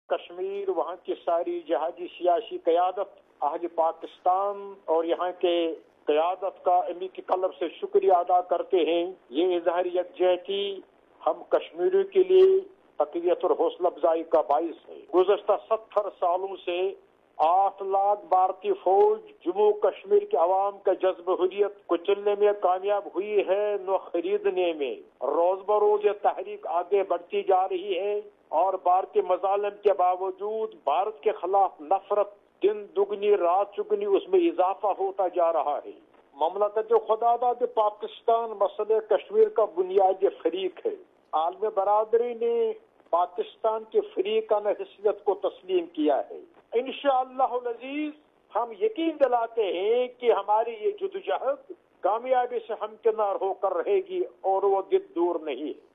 कश्मीर, वहाँ की सारी जहादी सियासी क़यादत, अहल पाकिस्तान और यहाँ के क़यादत का अमी की कलब से शुक्रिया अदा करते हैं। ये इज़हार यकजहती हम कश्मीरियों के लिए तक़वियत और हौसला अफजाई का बाइस है। गुज़श्ता 70 सालों से 8 लाख भारतीय फौज जम्मू कश्मीर के अवाम का जज्ब हुर्रियत को चलने में कामयाब हुई है, न खरीदने में। रोज बरोज ये तहरीक आगे बढ़ती जा रही है और भारतीय मजालिम के बावजूद भारत के खिलाफ नफरत दिन दुगनी रात चुगनी उसमें इजाफा होता जा रहा है। ममलकत खुदाबाद पाकिस्तान मसले कश्मीर का बुनियादी फरीक है। आलम बरादरी ने पाकिस्तान के फरीकाना हैसियत को तस्लीम किया है। इंशाअल्लाह अज़ीज हम यकीन दिलाते हैं कि हमारी ये जुदोजहद कामयाबी से हमकिनार होकर रहेगी और वो दिन दूर नहीं है।